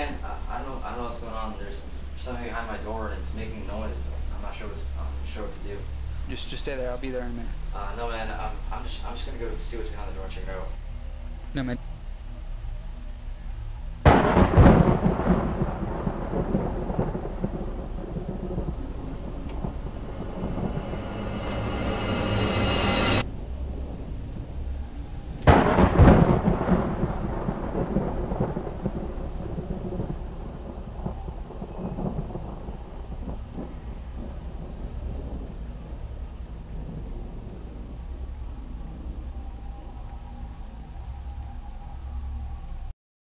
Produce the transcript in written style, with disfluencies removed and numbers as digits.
man. I don't know what's going on. There's something behind my door and it's making noise. I'm not sure what to do. Just stay there. I'll be there in a minute. No, man. I'm just gonna go see what's behind the door and check it out. No, man.